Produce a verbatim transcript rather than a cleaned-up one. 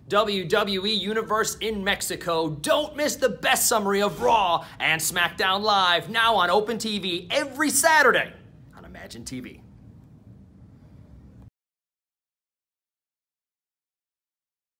W W E Universe in Mexico. Don't miss the best summary of Raw and SmackDown Live, now on Open T V every Saturday on Imagen T V.